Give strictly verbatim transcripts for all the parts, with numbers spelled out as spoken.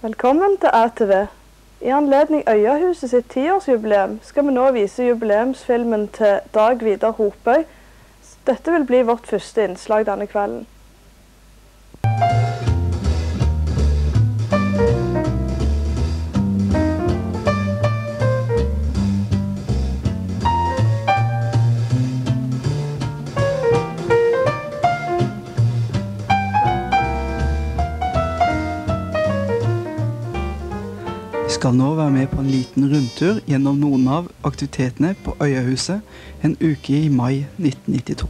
Velkommen til A T V. I anledning Øyahuset sitt tiårsjubileum skal vi nå vise jubileumsfilmen til Dag Vidar Hopøy. Dette vil bli vårt første innslag denne kvelden. Vi skal nå være med på en liten rundtur gjennom noen av aktivitetene på Øyahuset en uke i mai nitten nittito.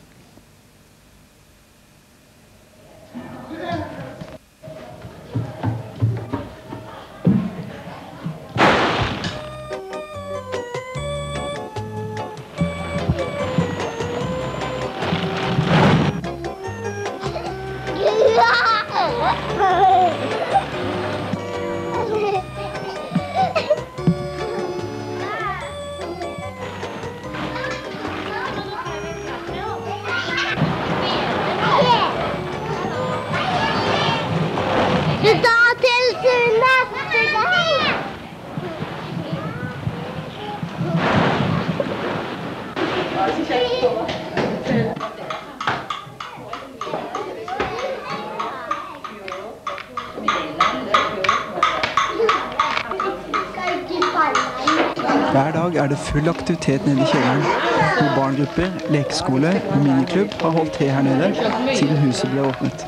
Hver dag er det full aktivitet nede i kjelleren, hvor barngrupper, lekeskole og miniklubb har holdt til her nede siden huset ble åpnet.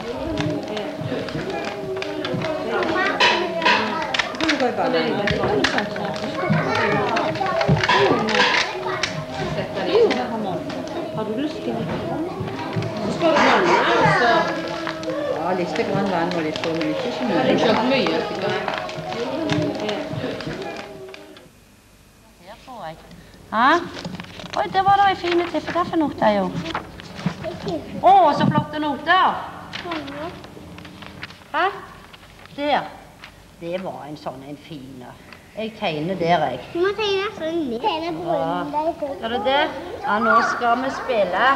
Har du lyst til det? Skal du vanne, altså? Ja, litt grann vann og litt for mye. Det er ikke mye. Hæ? Oi, det var da en fin til, for hva noter jo? Å, så flotte noter! Hæ? Der. Det var en sånn en fin. Jeg tegner der, jeg. Du må tegne sånn litt. Tegne på grunnen der. Skal du det? Ja, nå skal vi spille.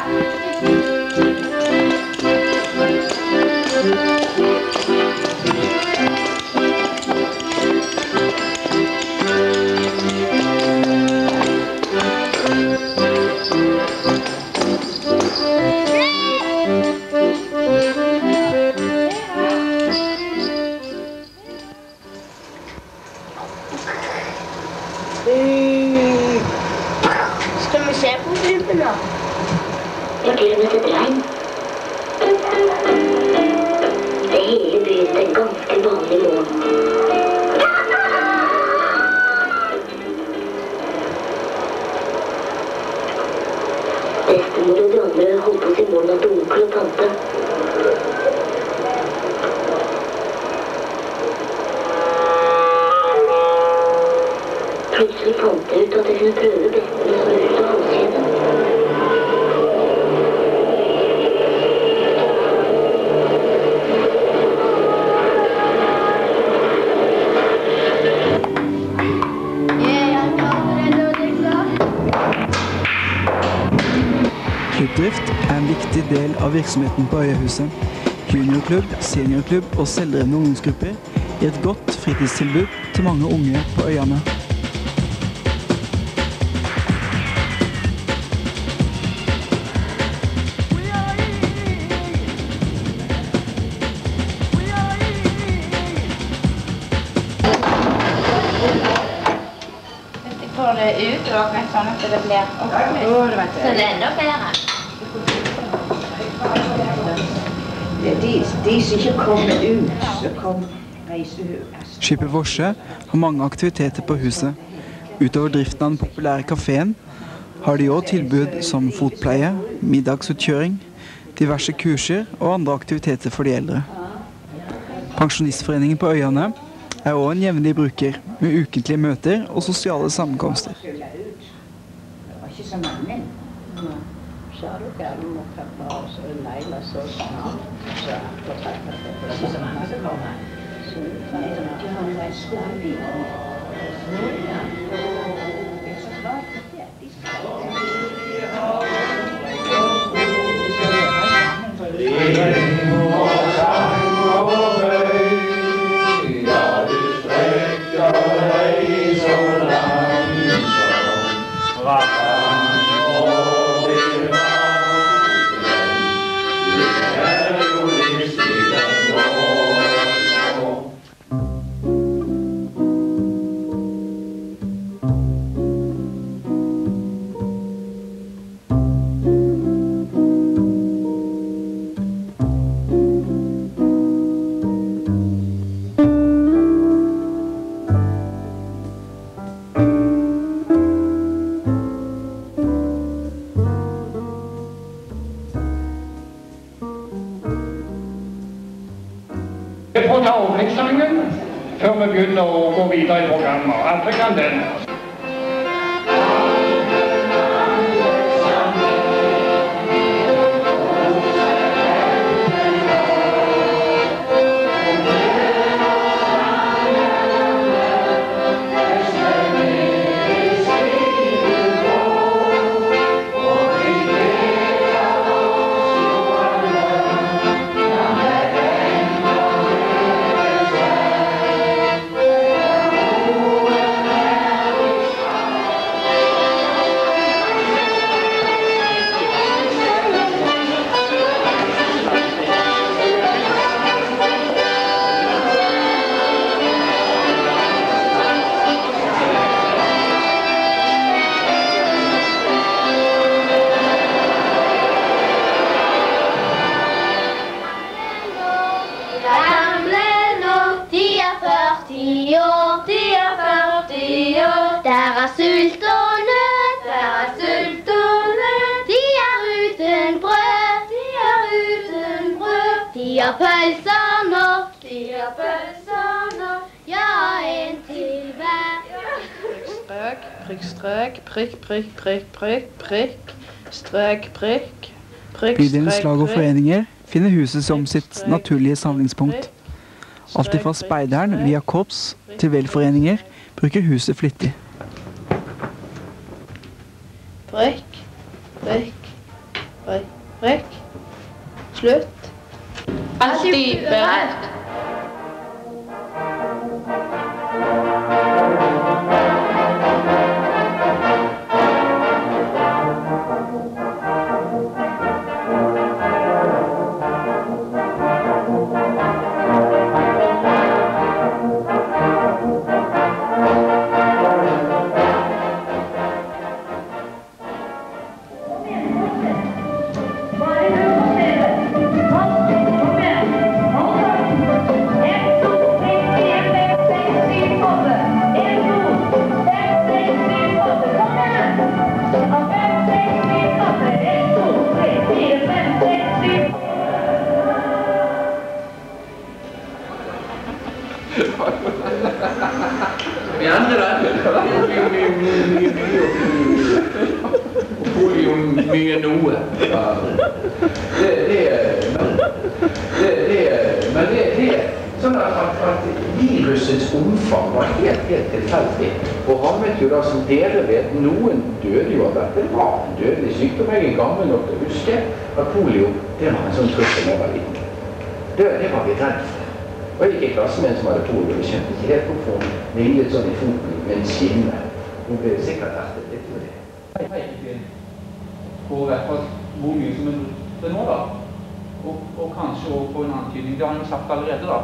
Skal vi se på filmen da? Jeg gleder meg til dregn. Det hele begynte en ganske vanlig morgen. Bestemor og de andre holdt på sin morgen til onkel og tante. Plutselig fant jeg ut at jeg kunne prøve bestemor som ut av halskjeden. Klubbdrift er en viktig del av virksomheten på Øyahuset. Juniorklubb, seniorklubb og selvdrevne ungdomsgrupper gir et godt fritidstilbud til mange unge på øyene. Får det ut og sånn at det blir oppmykt. Så det er enda bedre. De, de som ikke kommer ut, så kom reiser ut. Skipet Vorse har mange aktiviteter på huset. Utover driften av den populære kaféen har de også tilbud som fotpleie, middagsutkjøring, diverse kurser og andre aktiviteter for de eldre. Pensjonistforeningen på Øyene er også en jevnlig bruker, med ukentlige møter og sosiale sammenkomster. Det var ikke så mange. Sa du hva du må ta på oss og leile så snart? Så på takk for det. Det var ikke så mange som kom her. Så det er ikke noen vei skole. Det er så klart at det er de skal. sangen før vi begynner å gå videre i programmet. Alle kan den. Pølser nok, de har pølser nok, ja, en til hver. Strøk, prikk, strøk, prikk, prikk, prikk, prikk, prikk, strøk, prikk, prikk, Bydelens lag og foreninger finner huset som sitt naturlige samlingspunkt. Alt fra speideren via korps til velforeninger bruker huset flittig. Prikk, prikk, prikk, prikk, slutt. Alltid beredt. Vi andre da? Polium mye noe. Det, det, det, det, men det, det sånn at, at virusets omfang var helt, helt tilfeldig. Og han vet jo da, som dere vet, noen døde jo av dette. Det var en dødelig sykdom. Jeg er gammel nok til å huske at polio, det var en sånn trussel da jeg var liten. Det, det var vi redd for. Og jeg gikk i klasse med en som hadde polio, og skjønte ikke helt hvorfor hun ringlet sånn i foten med en skinne. Hun ble sikkert ertet litt med det. Jeg vet ikke på hvert fall hvor mye som er det nå da. Og, og kanskje også på en antydning. Det har han jo sagt allerede da.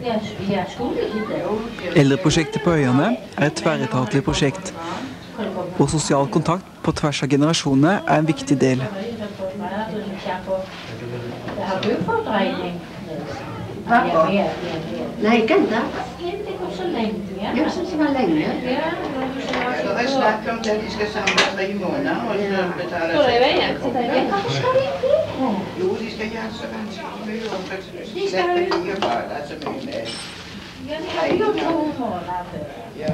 Eldreprosjektet på Øyane er et tverretatlig prosjekt, hvor sosial kontakt på tvers av generasjonene er en viktig del. Har du fordreining? Pappa? Nei, ikke enda. Det går så lenge. Jeg synes det var lenge. Så jeg snakker om at de skal samle tre måneder og så betale Hvor er veien til deg? Hva skal de det? Jo, de skal gjøre så vanskelig mye og slette de og bade så mye med. Ja, de har jo to måneder før. Ja.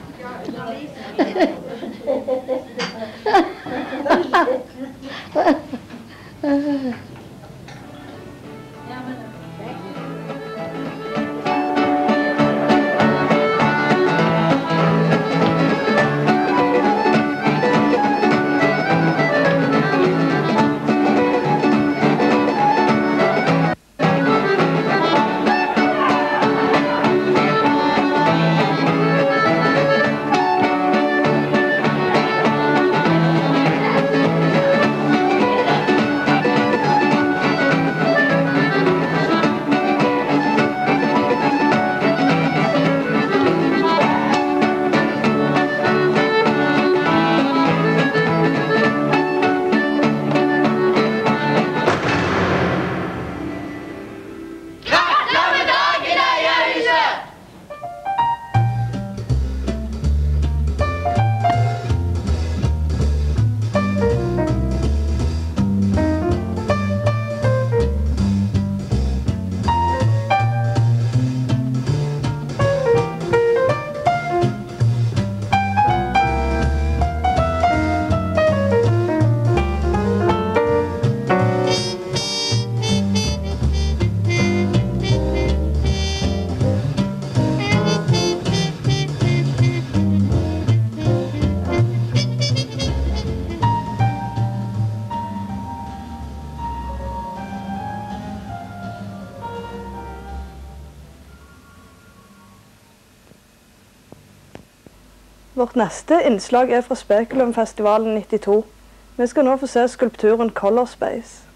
Vårt neste innslag er fra Spekulumfestivalen nittito. Vi skal nå få se skulpturen Color Space.